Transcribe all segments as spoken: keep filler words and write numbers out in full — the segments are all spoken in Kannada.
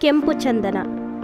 ಕೆಂಪು ಚಂದನ.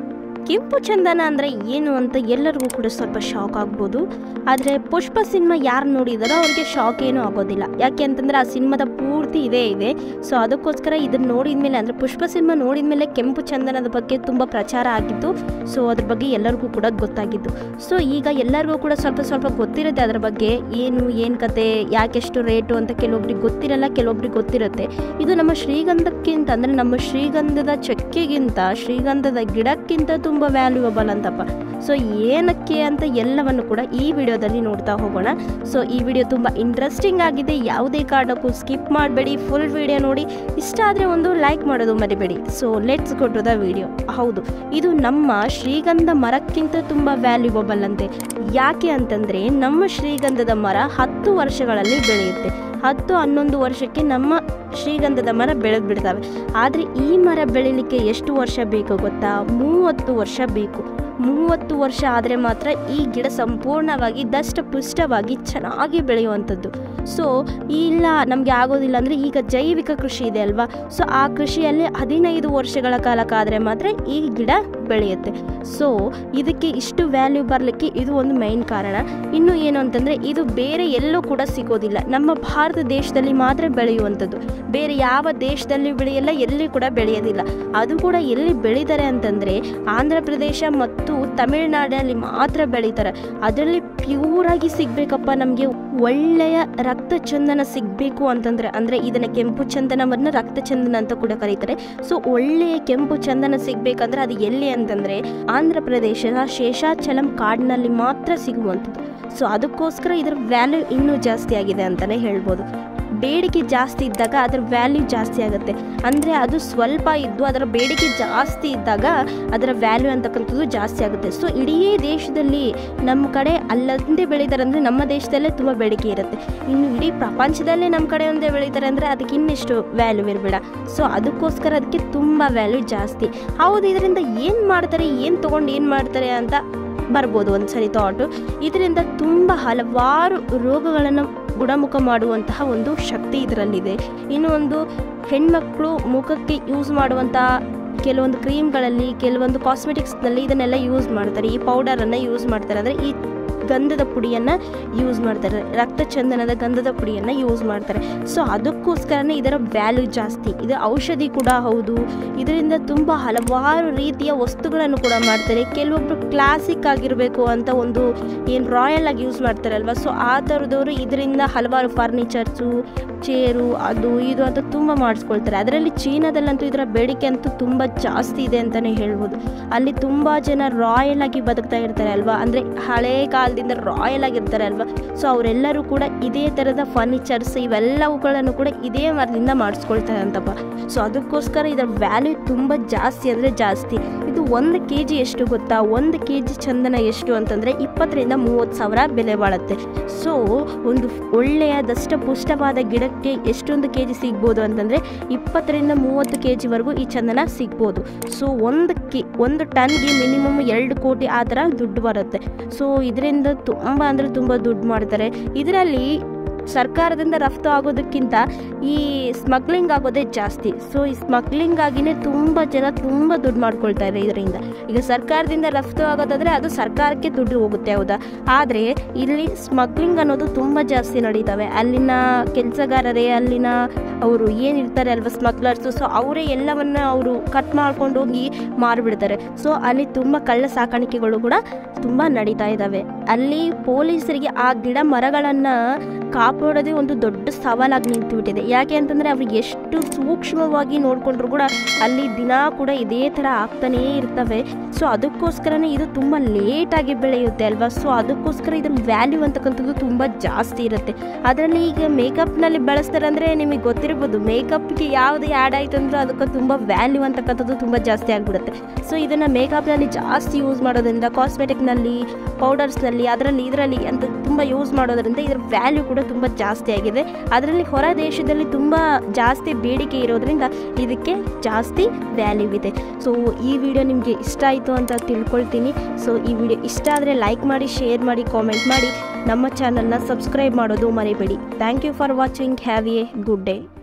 ಕೆಂಪು ಚಂದನ ಅಂದರೆ ಏನು ಅಂತ ಎಲ್ಲರಿಗೂ ಕೂಡ ಸ್ವಲ್ಪ ಶಾಕ್ ಆಗ್ಬೋದು. ಆದರೆ ಪುಷ್ಪ ಸಿನಿಮಾ ಯಾರು ನೋಡಿದಾರೋ ಅವ್ರಿಗೆ ಶಾಕ್ ಏನೂ ಆಗೋದಿಲ್ಲ. ಯಾಕೆ ಅಂತಂದರೆ ಆ ಸಿನಿಮಾದ ಪೂರ್ತಿ ಇದೇ ಇದೆ. ಸೊ ಅದಕ್ಕೋಸ್ಕರ ಇದನ್ನು ನೋಡಿದ ಮೇಲೆ ಅಂದರೆ ಪುಷ್ಪ ಸಿನಿಮಾ ನೋಡಿದ ಮೇಲೆ ಕೆಂಪು ಚಂದನದ ಬಗ್ಗೆ ತುಂಬ ಪ್ರಚಾರ ಆಗಿತ್ತು. ಸೊ ಅದ್ರ ಬಗ್ಗೆ ಎಲ್ಲರಿಗೂ ಕೂಡ ಗೊತ್ತಾಗಿತ್ತು. ಸೊ ಈಗ ಎಲ್ಲರಿಗೂ ಕೂಡ ಸ್ವಲ್ಪ ಸ್ವಲ್ಪ ಗೊತ್ತಿರುತ್ತೆ ಅದರ ಬಗ್ಗೆ, ಏನು ಏನು ಕತೆ, ಯಾಕೆಷ್ಟು ರೇಟು ಅಂತ ಕೆಲವೊಬ್ರಿಗೆ ಗೊತ್ತಿರಲ್ಲ, ಕೆಲವೊಬ್ರಿಗೆ ಗೊತ್ತಿರುತ್ತೆ. ಇದು ನಮ್ಮ ಶ್ರೀಗಂಧಕ್ಕಿಂತ ಅಂದರೆ ನಮ್ಮ ಶ್ರೀಗಂಧದ ಚಕ್ಕೆಗಿಂತ ಶ್ರೀಗಂಧದ ಗಿಡಕ್ಕಿಂತ ತುಂಬ ವ್ಯಾಲ್ಯೂಯಬಲ್ ಅಂತಪ್ಪ. ಸೊ ಏನಕ್ಕೆ ಅಂತ ಎಲ್ಲವನ್ನು ಕೂಡ ಈ ವಿಡಿಯೋದಲ್ಲಿ ನೋಡ್ತಾ ಹೋಗೋಣ. ಸೊ ಈ ವಿಡಿಯೋ ತುಂಬ ಇಂಟ್ರೆಸ್ಟಿಂಗ್ ಆಗಿದೆ, ಯಾವುದೇ ಕಾರಣಕ್ಕೂ ಸ್ಕಿಪ್ ಮಾಡಬೇಡಿ, ಫುಲ್ ವಿಡಿಯೋ ನೋಡಿ. ಇಷ್ಟ ಆದರೆ ಒಂದು ಲೈಕ್ ಮಾಡೋದು ಮರಿಬೇಡಿ. So let's go to the video. ಹೌದು, ಇದು ನಮ್ಮ ಶ್ರೀಗಂಧ ಮರಕ್ಕಿಂತ ತುಂಬ ವ್ಯಾಲ್ಯೂಯಬಲ್ ಅಂತೆ. ಯಾಕೆ ಅಂತಂದರೆ ನಮ್ಮ ಶ್ರೀಗಂಧದ ಮರ ಹತ್ತು ವರ್ಷಗಳಲ್ಲಿ ಬೆಳೆಯುತ್ತೆ. ಹತ್ತು ಹನ್ನೊಂದು ವರ್ಷಕ್ಕೆ ನಮ್ಮ ಶ್ರೀಗಂಧದ ಮರ ಬೆಳೆದು ಬಿಡ್ತವೆ. ಆದರೆ ಈ ಮರ ಬೆಳೀಲಿಕ್ಕೆ ಎಷ್ಟು ವರ್ಷ ಬೇಕು ಗೊತ್ತಾ? ಮೂವತ್ತು ವರ್ಷ ಬೇಕು. ಮೂವತ್ತು ವರ್ಷ ಆದರೆ ಮಾತ್ರ ಈ ಗಿಡ ಸಂಪೂರ್ಣವಾಗಿ ದಷ್ಟಪುಷ್ಟವಾಗಿ ಚೆನ್ನಾಗಿ ಬೆಳೆಯುವಂಥದ್ದು. ಸೊ ಇಲ್ಲ ನಮಗೆ ಆಗೋದಿಲ್ಲ ಅಂದರೆ ಈಗ ಜೈವಿಕ ಕೃಷಿ ಇದೆ ಅಲ್ವಾ, ಸೊ ಆ ಕೃಷಿಯಲ್ಲಿ ಹದಿನೈದು ವರ್ಷಗಳ ಕಾಲಕ್ಕಾದರೆ ಮಾತ್ರ ಈ ಗಿಡ ಬೆಳೆಯುತ್ತೆ. ಸೊ ಇದಕ್ಕೆ ಇಷ್ಟು ವ್ಯಾಲ್ಯೂ ಬರಲಿಕ್ಕೆ ಇದು ಒಂದು ಮೈನ್ ಕಾರಣ. ಇನ್ನು ಏನು ಅಂತಂದರೆ ಇದು ಬೇರೆ ಎಲ್ಲೂ ಕೂಡ ಸಿಗೋದಿಲ್ಲ, ನಮ್ಮ ಭಾರತ ದೇಶದಲ್ಲಿ ಮಾತ್ರ ಬೆಳೆಯುವಂಥದ್ದು. ಬೇರೆ ಯಾವ ದೇಶದಲ್ಲಿ ಬೆಳೆಯಲ್ಲ, ಎಲ್ಲಿ ಕೂಡ ಬೆಳೆಯೋದಿಲ್ಲ. ಅದು ಕೂಡ ಎಲ್ಲಿ ಬೆಳೀತಾರೆ ಅಂತಂದರೆ ಆಂಧ್ರ ಪ್ರದೇಶ ಮತ್ತು ತಮಿಳುನಾಡಲ್ಲಿ ಮಾತ್ರ ಬೆಳೀತಾರೆ. ಅದರಲ್ಲಿ ಪ್ಯೂರಾಗಿ ಸಿಗಬೇಕಪ್ಪ ನಮಗೆ ಒಳ್ಳೆಯ ರಕ್ತ ಚಂದನ ಸಿಗಬೇಕು ಅಂತಂದರೆ, ಅಂದರೆ ಇದನ್ನು ಕೆಂಪು ಚಂದನವನ್ನು ರಕ್ತ ಚಂದನ ಅಂತ ಕೂಡ ಕರೀತಾರೆ. ಸೊ ಒಳ್ಳೆಯ ಕೆಂಪು ಚಂದನ ಸಿಗಬೇಕಂದ್ರೆ ಅದು ಎಲ್ಲಿ ಅಂತಂದರೆ ಆಂಧ್ರ ಪ್ರದೇಶದ ಶೇಷಾಚಲಂ ಕಾಡಿನಲ್ಲಿ ಮಾತ್ರ ಸಿಗುವಂಥದ್ದು. ಸೊ ಅದಕ್ಕೋಸ್ಕರ ಇದರ ವ್ಯಾಲ್ಯೂ ಇನ್ನೂ ಜಾಸ್ತಿ ಆಗಿದೆ ಅಂತಲೇ ಹೇಳ್ಬೋದು. ಬೇಡಿಕೆ ಜಾಸ್ತಿ ಇದ್ದಾಗ ಅದರ ವ್ಯಾಲ್ಯೂ ಜಾಸ್ತಿ ಆಗುತ್ತೆ. ಅಂದರೆ ಅದು ಸ್ವಲ್ಪ ಇದ್ದು ಅದರ ಬೇಡಿಕೆ ಜಾಸ್ತಿ ಇದ್ದಾಗ ಅದರ ವ್ಯಾಲ್ಯೂ ಅಂತಕ್ಕಂಥದ್ದು ಜಾಸ್ತಿ ಆಗುತ್ತೆ. ಸೊ ಇಡೀ ದೇಶದಲ್ಲಿ ನಮ್ಮ ಕಡೆ ಅಲ್ಲಂದೇ ಬೆಳೀತಾರೆ ಅಂದರೆ ನಮ್ಮ ದೇಶದಲ್ಲೇ ತುಂಬ ಬೇಡಿಕೆ ಇರುತ್ತೆ. ಇನ್ನು ಇಡೀ ಪ್ರಪಂಚದಲ್ಲೇ ನಮ್ಮ ಕಡೆ ಒಂದೇ ಬೆಳೀತಾರೆ ಅಂದರೆ ಅದಕ್ಕೆ ಇನ್ನೆಷ್ಟು ವ್ಯಾಲ್ಯೂ ಇರಬೇಡ. ಸೊ ಅದಕ್ಕೋಸ್ಕರ ಅದಕ್ಕೆ ತುಂಬ ವ್ಯಾಲ್ಯೂ ಜಾಸ್ತಿ. ಹೌದು, ಇದರಿಂದ ಏನು ಮಾಡ್ತಾರೆ, ಏನು ತೊಗೊಂಡು ಏನು ಮಾಡ್ತಾರೆ ಅಂತ ಬರ್ಬೋದು ಒಂದ್ಸರಿ ಥಾಟು. ಇದರಿಂದ ತುಂಬ ಹಲವಾರು ರೋಗಗಳನ್ನು ಗುಣಮುಖ ಮಾಡುವಂತಹ ಒಂದು ಶಕ್ತಿ ಇದರಲ್ಲಿದೆ. ಇನ್ನು ಒಂದು ಹೆಣ್ಮಕ್ಳು ಮುಖಕ್ಕೆ ಯೂಸ್ ಮಾಡುವಂಥ ಕೆಲವೊಂದು ಕ್ರೀಮ್ಗಳಲ್ಲಿ, ಕೆಲವೊಂದು ಕಾಸ್ಮೆಟಿಕ್ಸ್ನಲ್ಲಿ ಇದನ್ನೆಲ್ಲ ಯೂಸ್ ಮಾಡ್ತಾರೆ. ಈ ಪೌಡರನ್ನು ಯೂಸ್ ಮಾಡ್ತಾರೆ, ಅಂದರೆ ಈ ಗಂಧದ ಪುಡಿಯನ್ನು ಯೂಸ್ ಮಾಡ್ತಾರೆ, ರಕ್ತ ಚಂದನದ ಗಂಧದ ಪುಡಿಯನ್ನು ಯೂಸ್ ಮಾಡ್ತಾರೆ. ಸೊ ಅದಕ್ಕೋಸ್ಕರನೇ ಇದರ ವ್ಯಾಲ್ಯೂ ಜಾಸ್ತಿ. ಇದು ಔಷಧಿ ಕೂಡ ಹೌದು. ಇದರಿಂದ ತುಂಬ ಹಲವಾರು ರೀತಿಯ ವಸ್ತುಗಳನ್ನು ಕೂಡ ಮಾಡ್ತಾರೆ. ಕೆಲವೊಬ್ಬರು ಕ್ಲಾಸಿಕ್ ಆಗಿರಬೇಕು ಅಂತ ಒಂದು ಏನು ರಾಯಲ್ ಆಗಿ ಯೂಸ್ ಮಾಡ್ತಾರಲ್ವ, ಸೊ ಆ ಥರದವರು ಇದರಿಂದ ಹಲವಾರು ಫರ್ನಿಚರ್ಸು, ಚೇರು, ಅದು ಇದು ಅಂತ ತುಂಬ ಮಾಡಿಸ್ಕೊಳ್ತಾರೆ. ಅದರಲ್ಲಿ ಚೀನಾದಲ್ಲಂತೂ ಇದರ ಬೇಡಿಕೆ ಅಂತೂ ತುಂಬ ಜಾಸ್ತಿ ಇದೆ ಅಂತಲೇ ಹೇಳ್ಬೋದು. ಅಲ್ಲಿ ತುಂಬ ಜನ ರಾಯಲ್ ಆಗಿ ಬದುಕ್ತಾ ಇರ್ತಾರೆ ಅಲ್ವಾ, ಅಂದರೆ ಹಳೇ ಕಾಲದಿಂದ ರಾಯಲ್ ಆಗಿರ್ತಾರೆ ಅಲ್ವಾ. ಸೊ ಅವರೆಲ್ಲರೂ ಕೂಡ ಇದೇ ಥರದ ಫರ್ನಿಚರ್ಸ್ ಇವೆಲ್ಲವುಗಳನ್ನು ಕೂಡ ಇದೇ ಮರದಿಂದ ಮಾಡಿಸ್ಕೊಳ್ತಾರೆ ಅಂತಪ್ಪ. ಸೊ ಅದಕ್ಕೋಸ್ಕರ ಇದರ ವ್ಯಾಲ್ಯೂ ತುಂಬ ಜಾಸ್ತಿ ಅಂದರೆ ಜಾಸ್ತಿ. ಇದು ಒಂದು ಕೆ ಜಿ ಎಷ್ಟು ಗೊತ್ತಾ? ಒಂದು ಕೆ ಜಿ ಚಂದನ ಎಷ್ಟು ಅಂತಂದರೆ ಇಪ್ಪತ್ತರಿಂದ ಮೂವತ್ತು ಸಾವಿರ ಬೆಲೆ ಬಾಳುತ್ತೆ. ಸೊ ಒಂದು ಒಳ್ಳೆಯ ದಷ್ಟಪುಷ್ಟವಾದ ಗಿಡಕ್ಕೆ ಎಷ್ಟೊಂದು ಕೆ ಜಿ ಸಿಗ್ಬೋದು ಅಂತಂದರೆ ಇಪ್ಪತ್ತರಿಂದ ಮೂವತ್ತು ಕೆ ಜಿವರೆಗೂ ಈ ಚಂದನ ಸಿಗ್ಬೋದು. ಸೊ ಒಂದು ಕೆ ಒಂದು ಟನ್ಗೆ ಮಿನಿಮಮ್ ಎರಡು ಕೋಟಿ ಆ ಥರ ದುಡ್ಡು ಬರುತ್ತೆ. ಸೊ ಇದರಿಂದ ತುಂಬ ಅಂದರೆ ತುಂಬ ದುಡ್ಡು ಮಾಡ್ತಾರೆ. ಇದರಲ್ಲಿ ಸರ್ಕಾರದಿಂದ ರಫ್ತು ಆಗೋದಕ್ಕಿಂತ ಈ ಸ್ಮಗ್ಲಿಂಗ್ ಆಗೋದೇ ಜಾಸ್ತಿ. ಸೊ ಈ ಸ್ಮಗ್ಲಿಂಗ್ ಆಗಿನೇ ತುಂಬ ಜನ ತುಂಬ ದುಡ್ಡು ಮಾಡ್ಕೊಳ್ತಾರೆ ಇದರಿಂದ. ಈಗ ಸರ್ಕಾರದಿಂದ ರಫ್ತು ಆಗೋದಾದರೆ ಅದು ಸರ್ಕಾರಕ್ಕೆ ದುಡ್ಡು ಹೋಗುತ್ತೆ, ಹೌದಾ? ಆದರೆ ಇಲ್ಲಿ ಸ್ಮಗ್ಲಿಂಗ್ ಅನ್ನೋದು ತುಂಬ ಜಾಸ್ತಿ ನಡೀತವೆ. ಅಲ್ಲಿನ ಕೆಲಸಗಾರರೇ, ಅಲ್ಲಿನ ಅವರು ಏನಿರ್ತಾರೆ ಅಲ್ವ ಸ್ಮಗ್ಲರ್ಸು, ಸೊ ಅವರೇ ಎಲ್ಲವನ್ನ ಅವರು ಕಟ್ ಮಾಡ್ಕೊಂಡು ಹೋಗಿ ಮಾರಿಬಿಡ್ತಾರೆ. ಸೊ ಅಲ್ಲಿ ತುಂಬ ಕಳ್ಳ ಸಾಕಾಣಿಕೆಗಳು ಕೂಡ ತುಂಬ ನಡೀತಾ ಇದ್ದಾವೆ. ಅಲ್ಲಿ ಪೊಲೀಸರಿಗೆ ಆ ಗಿಡ ಮರಗಳನ್ನು ಕಾಪಾಡೋದೇ ಒಂದು ದೊಡ್ಡ ಸವಾಲಾಗಿ ನಿಂತುಬಿಟ್ಟಿದೆ. ಯಾಕೆ ಅಂತಂದರೆ ಅವ್ರಿಗೆ ಎಷ್ಟು ಸೂಕ್ಷ್ಮವಾಗಿ ನೋಡಿಕೊಂಡ್ರು ಕೂಡ ಅಲ್ಲಿ ದಿನ ಕೂಡ ಇದೇ ಥರ ಆಗ್ತಾನೇ ಇರ್ತವೆ. ಸೊ ಅದಕ್ಕೋಸ್ಕರನೇ ಇದು ತುಂಬ ಲೇಟಾಗಿ ಬೆಳೆಯುತ್ತೆ ಅಲ್ವಾ. ಸೊ ಅದಕ್ಕೋಸ್ಕರ ಇದ್ರ ವ್ಯಾಲ್ಯೂ ಅಂತಕ್ಕಂಥದ್ದು ತುಂಬ ಜಾಸ್ತಿ ಇರುತ್ತೆ. ಅದರಲ್ಲಿ ಈಗ ಮೇಕಪ್ನಲ್ಲಿ ಬಳಸ್ತಾರೆ ಅಂದರೆ ನಿಮಗೆ ಗೊತ್ತಿರ್ಬೋದು, ಮೇಕಪ್ಗೆ ಯಾವುದೇ ಆ್ಯಡ್ ಆಯಿತು ಅಂದರೆ ಅದಕ್ಕೆ ತುಂಬ ವ್ಯಾಲ್ಯೂ ಅಂತಕ್ಕಂಥದ್ದು ತುಂಬ ಜಾಸ್ತಿ ಆಗಿಬಿಡುತ್ತೆ. ಸೊ ಇದನ್ನು ಮೇಕಪ್ನಲ್ಲಿ ಜಾಸ್ತಿ ಯೂಸ್ ಮಾಡೋದ್ರಿಂದ, ಕಾಸ್ಮೆಟಿಕ್ನಲ್ಲಿ, ಪೌಡರ್ಸ್ನಲ್ಲಿ, ಅದರಲ್ಲಿ ಇದರಲ್ಲಿ ಅಂತ ತುಂಬ ಯೂಸ್ ಮಾಡೋದ್ರಿಂದ ಇದರ ವ್ಯಾಲ್ಯೂ ಕೂಡ ತುಂಬ ಜಾಸ್ತಿ ಆಗಿದೆ. ಅದರಲ್ಲಿ ಹೊರ ದೇಶದಲ್ಲಿ ತುಂಬ ಜಾಸ್ತಿ ಬೇಡಿಕೆ ಇರೋದ್ರಿಂದ ಇದಕ್ಕೆ ಜಾಸ್ತಿ ವ್ಯಾಲ್ಯೂ ಇದೆ. ಸೊ ಈ ವಿಡಿಯೋ ನಿಮಗೆ ಇಷ್ಟ ಆಯಿತು ಅಂತ ತಿಳ್ಕೊಳ್ತೀನಿ. ಸೊ ಈ ವಿಡಿಯೋ ಇಷ್ಟ ಆದರೆ ಲೈಕ್ ಮಾಡಿ, ಶೇರ್ ಮಾಡಿ, ಕಾಮೆಂಟ್ ಮಾಡಿ. ನಮ್ಮ ಚಾನಲ್ನ ಸಬ್ಸ್ಕ್ರೈಬ್ ಮಾಡೋದು ಮರಿಬೇಡಿ. Thank you for watching. Have a good day.